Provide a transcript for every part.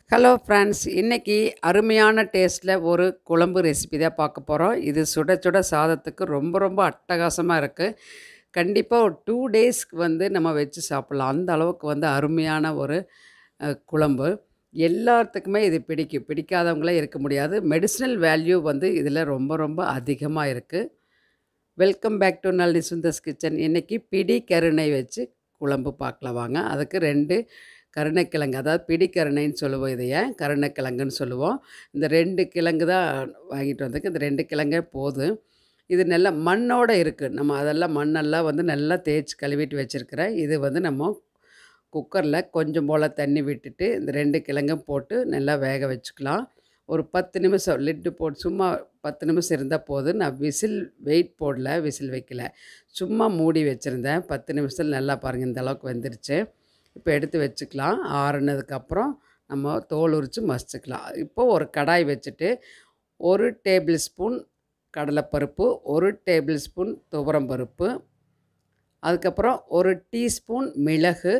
Hello friends, இன்னைக்கு அருமையான டேஸ்ட்டில் ஒரு குழம்பு ரெசிபி தான் பார்க்க போகிறோம். இது சுட சுட சாதத்துக்கு ரொம்ப ரொம்ப அட்டகாசமாக இருக்குது. கண்டிப்பாக ஒரு 2 டேஸ்க்கு நம்ம வச்சு சாப்பிட்லாம். அந்த அளவுக்கு அருமையான ஒரு குழம்பு. எல்லாத்துக்குமே இது பிடிக்கும். பிடிக்காதவங்களே இருக்க முடியாது. மெடிசினல் வேல்யூ இதில் ரொம்ப ரொம்ப அதிகமாக இருக்குது. Welcome back to Nalli Sundar's kitchen. இன்றைக்கி பிடி கருணை வச்சு குழம்பு பார்க்கலாம் வாங்க. அதுக்கு 2 கருணைக்கிழங்கு, அதாவது பிடிக்கருணைன்னு சொல்லுவோம். இதை ஏன் கருணைக்கிழங்குன்னு சொல்லுவோம். இந்த 2 கிழங்கு தான் வாங்கிட்டு வந்திருக்கு. இந்த 2 கிழங்கே போதும். இது நல்லா மண்ணோடு இருக்குது. நம்ம அதெல்லாம் மண்ணெல்லாம் நல்லா தேய்ச்சி கழுவிட்டு வச்சுருக்கிறேன். இது நம்ம குக்கரில் கொஞ்சம் போல் தண்ணி விட்டுட்டு இந்த 2 கிழங்கும் போட்டு நல்லா வேக வச்சுக்கலாம். ஒரு 10 நிமிஷம் லிட்டு போட்டு சும்மா 10 நிமிஷம் இருந்தால் போதும். நான் வெயிட் போடல, விசில் வைக்கல. சும்மா மூடி வச்சுருந்தேன். 10 நிமிஷத்தில் நல்லா பாருங்கள், இந்த அளவுக்கு வெந்துருச்சு. இப்போ எடுத்து வச்சுக்கலாம். ஆறுனதுக்கப்புறம் நம்ம தோல் உரித்து மசிச்சுக்கலாம். இப்போது ஒரு கடாய் வச்சுட்டு 1 டேபிள் ஸ்பூன் கடலைப்பருப்பு, 1 டேபிள் ஸ்பூன் துவரம்பருப்பு, அதுக்கப்புறம் 1 டீஸ்பூன் மிளகு,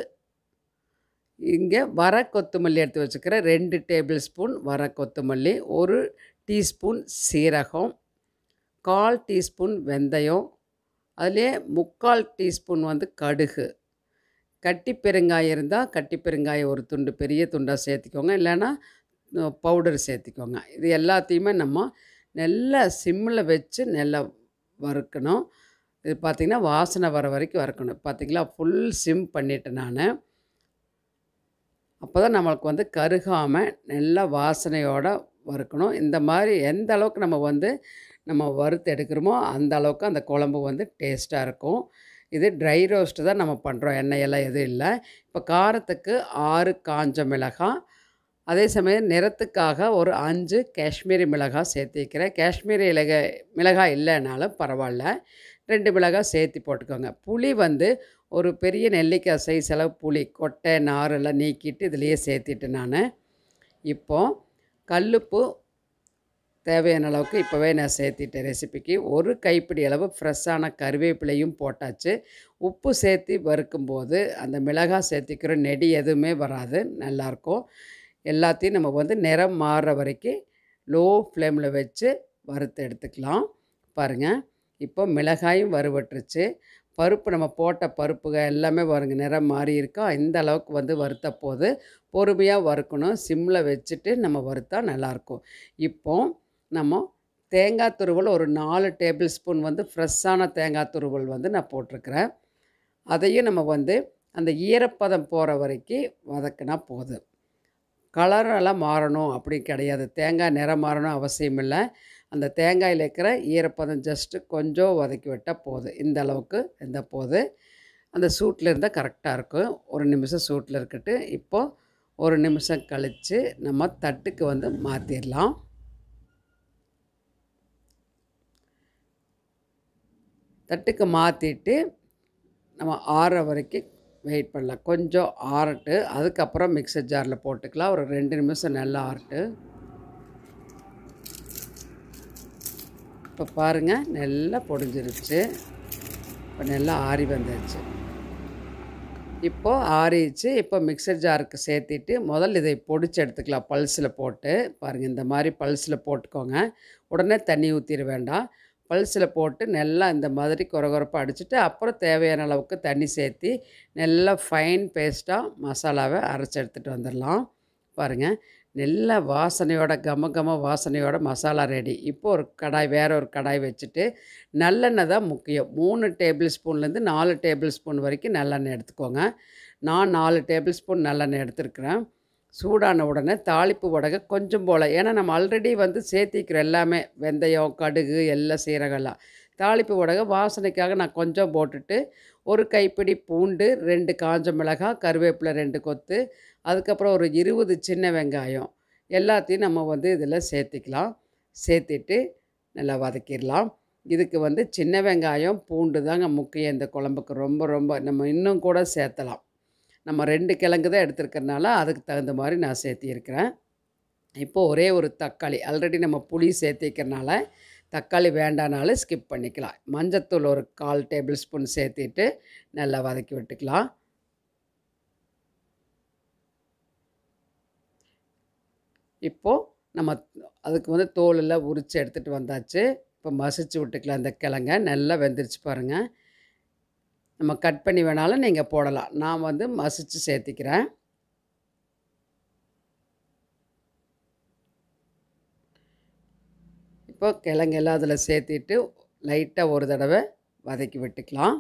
இங்கே வர கொத்தமல்லி எடுத்து வச்சுக்கிறேன். 2 டேபிள் ஸ்பூன் வர கொத்தமல்லி, 1 டீஸ்பூன் சீரகம், 1/4 டீஸ்பூன் வெந்தயம், அதிலே 3/4 டீஸ்பூன் கடுகு. கட்டி பெருங்காயம் இருந்தால் கட்டி பெருங்காயம் ஒரு துண்டு பெரிய துண்டாக சேர்த்திக்கோங்க, இல்லைன்னா பவுடர் சேர்த்திக்கோங்க. இது எல்லாத்தையுமே நம்ம நல்லா சிம்மில் வச்சு நல்லா வறுக்கணும். இது பார்த்திங்கன்னா வாசனை வர வரைக்கும் வறுக்கணும். பார்த்திங்களா, ஃபுல் சிம் பண்ணிவிட்டேன் நான். அப்போ தான் நம்மளுக்கு கருகாமல் நல்லா வாசனையோடு வறுக்கணும். இந்த மாதிரி எந்த அளவுக்கு நம்ம வறுத்து எடுக்கிறோமோ அந்த அளவுக்கு அந்த குழம்பு டேஸ்ட்டாக இருக்கும். இது ட்ரை ரோஸ்ட்டு தான் நம்ம பண்ணுறோம், எண்ணெயெல்லாம் எதுவும் இல்லை. இப்போ காரத்துக்கு 6 காஞ்ச மிளகாய், அதே சமயம் நிறத்துக்காக ஒரு 5 காஷ்மீரி மிளகாய் சேர்த்திக்கிறேன். காஷ்மீரி மிளகாய் இல்லைனாலும் பரவாயில்ல, 2 மிளகாய் சேர்த்து போட்டுக்கோங்க. புளி ஒரு பெரிய நெல்லிக்காய் சைஸ் அளவு புளி, கொட்டை நாரெல்லாம் நீக்கிட்டு இதிலையே சேர்த்திட்டு நான். இப்போது கல்லுப்பு தேவையான அளவுக்கு இப்போவே நான் சேர்த்திட்டேன் ரெசிபிக்கு. ஒரு கைப்பிடி அளவு ஃப்ரெஷ்ஷான கருவேப்பிலையும் போட்டாச்சு. உப்பு சேர்த்து வறுக்கும்போது அந்த மிளகாய் சேர்த்திக்கிற நெடி எதுவுமே வராது, நல்லாயிருக்கும். எல்லாத்தையும் நம்ம நிறம் மாறுற வரைக்கும் லோ ஃப்ளேமில் வச்சு வறுத்து எடுத்துக்கலாம். பாருங்கள், இப்போ மிளகாயும் வறுவட்டுருச்சு. பருப்பு நம்ம போட்ட பருப்புகள் எல்லாமே பாருங்க நிறம் மாறி இருக்கா. இந்த அளவுக்கு வறுத்த போது பொறுமையாக வறுக்கணும். சிம்மில் வச்சுட்டு நம்ம வறுத்தா நல்லாயிருக்கும். இப்போது நம்ம தேங்காய் துருவல் ஒரு 4 டேபிள் ஸ்பூன் ஃப்ரெஷ்ஷான தேங்காய் துருவல் நான் போட்டிருக்கிறேன். அதையும் நம்ம அந்த ஈரப்பதம் போகிற வரைக்கும் வதக்கினா போதும். கலரெல்லாம் மாறணும் அப்படி கிடையாது. தேங்காய் நிறம் மாறணும் அவசியம் இல்லை. அந்த தேங்காயில் இருக்கிற ஈரப்பதம் ஜஸ்ட்டு கொஞ்சம் வதக்கி விட்டால் போதும். இந்த அளவுக்கு இருந்தால் போதும். அந்த சூட்டில் இருந்தால் கரெக்டாக இருக்கும். ஒரு நிமிஷம் சூட்டில் இருக்கட்டு. இப்போது ஒரு நிமிஷம் கழித்து நம்ம தட்டுக்கு மாற்றிடலாம். தட்டுக்கு மாற்றிட்டு நம்ம ஆறுற வரைக்கும் வெயிட் பண்ணலாம். கொஞ்சம் ஆறட்டு, அதுக்கப்புறம் மிக்சர் ஜாரில் போட்டுக்கலாம். ஒரு 2 நிமிஷம் நல்லா ஆறட்டு. இப்போ பாருங்கள், நல்லா பொடிஞ்சிருச்சு. இப்போ நல்லா ஆறி வந்துடுச்சு. இப்போது ஆறிடுச்சு. இப்போ மிக்சர் ஜாருக்கு சேர்த்திட்டு முதல்ல இதை பொடிச்சு எடுத்துக்கலாம். பல்ஸில் போட்டு பாருங்கள், இந்த மாதிரி பல்ஸில் போட்டுக்கோங்க. உடனே தண்ணி ஊற்றிட வேண்டாம். பல்ஸில் போட்டு நல்லா இந்த மாதிரி கொரகொரப்பாக அடிச்சுட்டு அப்புறம் தேவையான அளவுக்கு தண்ணி சேர்த்தி நல்லா ஃபைன் பேஸ்ட்டாக மசாலாவை அரைச்சி எடுத்துகிட்டு வந்துடலாம். பாருங்கள், நல்ல வாசனையோட கம வாசனையோட மசாலா ரெடி. இப்போ வேற ஒரு கடாய் வச்சுட்டு நல்லெண்ணெய் தான் முக்கியம். 3 டேபிள் ஸ்பூன்லேருந்து 4 டேபிள் ஸ்பூன் வரைக்கும் நல்லெண்ணெய் எடுத்துக்கோங்க. நான் 4 டேபிள் ஸ்பூன் நல்லெண்ணெய் எடுத்துருக்கிறேன். சூடான உடனே தாளிப்பு வடகை கொஞ்சம் போல், ஏன்னா நம்ம ஆல்ரெடி சேர்த்திக்கிறோம் எல்லாமே, வெந்தயம் கடுகு எல்லாம் சீரகம்லாம். தாளிப்பு வடகை வாசனைக்காக நான் கொஞ்சம் போட்டுட்டு ஒரு கைப்பிடி பூண்டு, 2 காஞ்ச மிளகாய், கருவேப்பிலை 2 கொத்து, அதுக்கப்புறம் ஒரு 20 சின்ன வெங்காயம் எல்லாத்தையும் நம்ம இதில் சேர்த்திக்கலாம். சேர்த்திட்டு நல்லா வதக்கிடலாம். இதுக்கு சின்ன வெங்காயம் பூண்டு தாங்க முக்கியம். இந்த குழம்புக்கு ரொம்ப ரொம்ப நம்ம இன்னும் கூட சேர்த்தலாம். நம்ம 2 கிழங்கு தான் எடுத்துருக்கறனால அதுக்கு தகுந்த மாதிரி நான் சேர்த்திருக்கிறேன். இப்போது ஒரே ஒரு தக்காளி, ஆல்ரெடி நம்ம புளி சேர்த்திக்கிறனால தக்காளி வேண்டானாலும் ஸ்கிப் பண்ணிக்கலாம். மஞ்சத்தூள் ஒரு 1/4 டேபிள் ஸ்பூன் சேர்த்திட்டு நல்லா வதக்கி விட்டுக்கலாம். இப்போது நம்ம அதுக்கு வந்து தோலெல்லாம் உரித்து எடுத்துகிட்டு வந்தாச்சு. இப்போ மசிச்சு விட்டுக்கலாம் இந்த கிழங்க. நல்லா வெந்துருச்சு பாருங்கள். நம்ம கட் பண்ணி வேணாலும் நீங்கள் போடலாம். நான் வந்து மசிச்சு சேர்த்திக்கிறேன். இப்போ கிழங்கெல்லாம் அதில் சேர்த்திட்டு லைட்டாக ஒரு தடவை வதக்கி விட்டுக்கலாம்.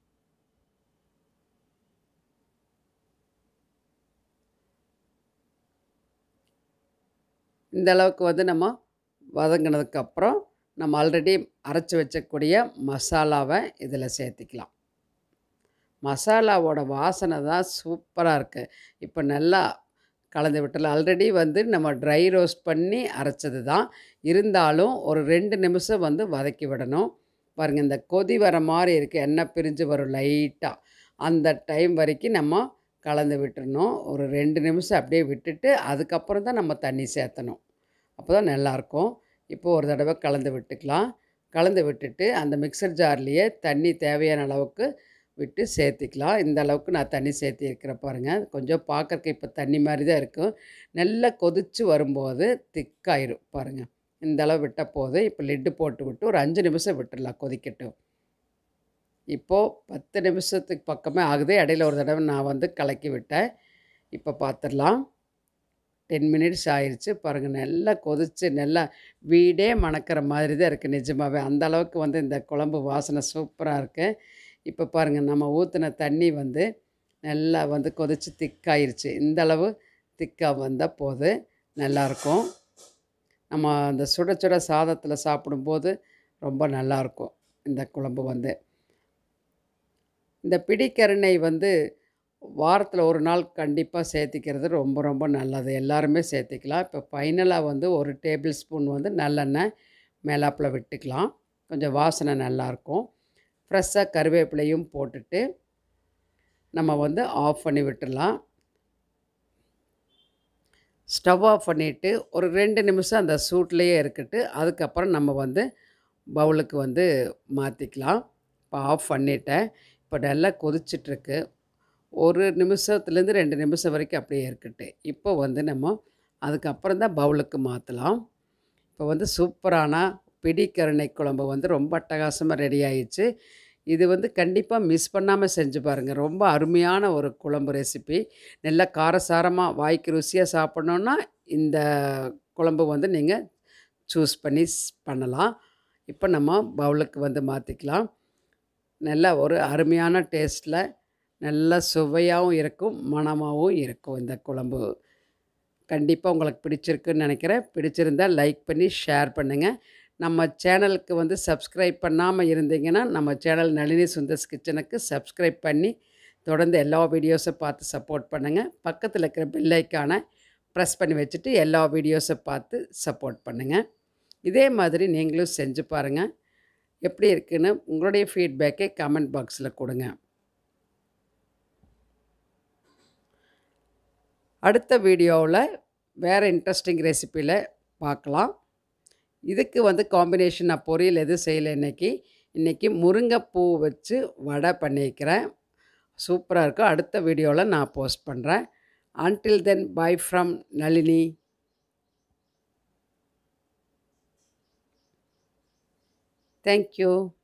இந்த அளவுக்கு வந்து நம்ம வதங்கினதுக்கப்புறம் நம்ம ஆல்ரெடி அரைச்சி வச்சக்கூடிய மசாலாவை இதில் சேர்த்திக்கலாம். மசாலாவோட வாசனை தான் சூப்பராக இருக்குது. இப்போ நல்லா கலந்து விட்டுலாம். ஆல்ரெடி வந்து நம்ம ட்ரை ரோஸ்ட் பண்ணி அரைச்சது தான். இருந்தாலும் ஒரு 2 நிமிஷம் வந்து வதக்கி விடணும். பாருங்கள், இந்த கொதி வர மாதிரி இருக்குது. எண்ணெய் பிரிஞ்சு வரும் லைட்டாக. அந்த டைம் வரைக்கும் நம்ம கலந்து விட்டுறணும். ஒரு 2 நிமிஷம் அப்படியே விட்டுட்டு அதுக்கப்புறம் தான் நம்ம தண்ணி சேர்த்தணும். அப்போ தான் நல்லாயிருக்கும். இப்போது ஒரு தடவை கலந்து விட்டுக்கலாம். கலந்து விட்டுட்டு அந்த மிக்சர் ஜார்லேயே தண்ணி தேவையான அளவுக்கு விட்டு சேர்த்திக்கலாம். இந்த அளவுக்கு நான் தண்ணி சேர்த்திருக்கிறேன் பாருங்கள். கொஞ்சம் பார்க்கறக்கு இப்போ தண்ணி மாதிரி தான் இருக்கும். நல்லா கொதித்து வரும்போது திக்காயிரும் பாருங்கள். இந்த அளவு விட்ட போது இப்போ லிட்டு போட்டு விட்டு ஒரு 5 நிமிஷம் விட்டுடலாம் கொதிக்கட்டும். இப்போது 10 நிமிஷத்துக்கு பக்கமே ஆகுது. இடையில ஒரு தடவை நான் வந்து கலக்கி விட்டேன். இப்போ பார்த்துடலாம். 10 மினிட்ஸ் ஆயிடுச்சு பாருங்கள். நல்லா கொதித்து நல்லா வீடே மணக்கிற மாதிரி தான் இருக்குது நிஜமாகவே. அந்த அளவுக்கு வந்து இந்த குழம்பு வாசனை சூப்பராக இருக்குது. இப்போ பாருங்கள், நம்ம ஊற்றின தண்ணி வந்து நல்லா வந்து கொதித்து திக்காயிருச்சு. இந்த அளவு திக்காக வந்தால் போது நல்லாயிருக்கும். நம்ம அந்த சுட சுட சாதத்தில் சாப்பிடும்போது ரொம்ப நல்லாயிருக்கும் இந்த குழம்பு வந்து. இந்த பிடிக்கரணை வந்து வாரத்தில் ஒரு நாள் கண்டிப்பாக சேர்த்திக்கிறது ரொம்ப ரொம்ப நல்லது. எல்லாருமே சேர்த்திக்கலாம். இப்போ ஃபைனலாக வந்து ஒரு டேபிள் ஸ்பூன் வந்து நல்லெண்ணெய் மேலாப்பில் விட்டுக்கலாம். கொஞ்சம் வாசனை நல்லாயிருக்கும். ஃப்ரெஷ்ஷாக கருவேப்பிலையும் போட்டுட்டு நம்ம வந்து ஆஃப் பண்ணி விட்டுடலாம். ஸ்டவ் ஆஃப் பண்ணிவிட்டு ஒரு 2 நிமிஷம் அந்த சூட்லேயே இருக்கட்டு. அதுக்கப்புறம் நம்ம வந்து பவுலுக்கு வந்து மாற்றிக்கலாம். இப்போ ஆஃப் பண்ணிட்டேன். இப்போ நல்லா கொதிச்சிட்ருக்கு. 1 நிமிஷத்துலேருந்து 2 நிமிஷம் வரைக்கும் அப்படியே இருக்கட்டு. இப்போ வந்து நம்ம அதுக்கப்புறம் தான் பவுலுக்கு மாற்றலாம். இப்போ வந்து சூப்பரான பிடிக்கரணை குழம்பு வந்து ரொம்ப அட்டகாசமாக ரெடி ஆயிடுச்சு. இது வந்து கண்டிப்பாக மிஸ் பண்ணாமல் செஞ்சு பாருங்கள். ரொம்ப அருமையான ஒரு குழம்பு ரெசிபி. நல்லா காரசாரமாக வாய்க்கு ருசியாக சாப்பிட்ணுன்னா இந்த குழம்பு வந்து நீங்கள் சூஸ் பண்ணி பண்ணலாம். இப்போ நம்ம பவுலுக்கு வந்து மாற்றிக்கலாம். நல்லா ஒரு அருமையான டேஸ்ட்டில் நல்லா சுவையாகவும் இருக்கும், மணமாகவும் இருக்கும் இந்த குழம்பு. கண்டிப்பாக உங்களுக்கு பிடிச்சிருக்குன்னு நினைக்கிறேன். பிடிச்சிருந்தால் லைக் பண்ணி ஷேர் பண்ணுங்கள். நம்ம சேனலுக்கு வந்து சப்ஸ்கிரைப் பண்ணாமல் இருந்தீங்கன்னா நம்ம சேனல் நளினி சுந்தர்ஸ் கிச்சனுக்கு சப்ஸ்கிரைப் பண்ணி தொடர்ந்து எல்லா வீடியோஸை பார்த்து சப்போர்ட் பண்ணுங்கள். பக்கத்தில் இருக்கிற பெல் ஐக்கானை ப்ரெஸ் பண்ணி வச்சுட்டு எல்லா வீடியோஸை பார்த்து சப்போர்ட் பண்ணுங்கள். இதே மாதிரி நீங்களும் செஞ்சு பாருங்கள். எப்படி இருக்குன்னு உங்களுடைய ஃபீட்பேக்கை கமெண்ட் பாக்ஸில் கொடுங்க. அடுத்த வீடியோவில் வேறு இன்ட்ரெஸ்டிங் ரெசிப்பியில் பார்க்கலாம். இதுக்கு வந்து காம்பினேஷன் நான் பொரியல் எதுவும் செய்யலை இன்றைக்கி முருங்கைப்பூ வச்சு வடை பண்ணியிருக்கிறேன். சூப்பராக இருக்கும். அடுத்த வீடியோவில் நான் போஸ்ட் பண்ணுறேன். Until then, bye from Nalini. Thank you.